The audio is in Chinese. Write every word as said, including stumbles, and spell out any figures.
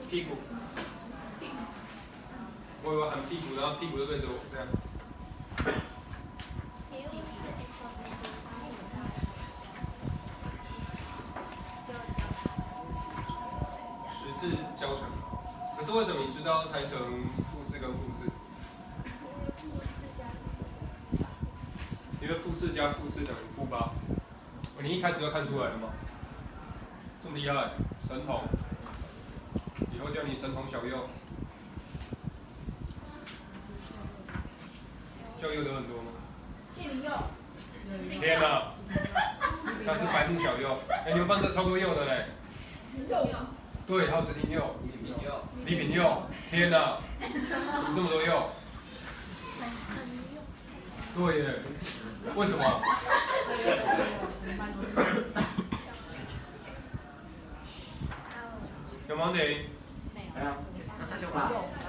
屁股。我以为喊屁股，然后屁股就对着我这样。十字交乘，可是为什么你知道拆成复式跟复式？因为复式加复式等于负八。你一开始就看出来了吗？这么厉害，神童！以后叫你神童小右。叫右的很多吗？ 谢明佑。 天哪！他是白目小右。哎，你们班这超多右的嘞。 右。 对，还有石廷佑、 李品佑、 李品佑。天哪！怎么这么多右？对耶。为什么？小盲点。 哎呀，那他就把。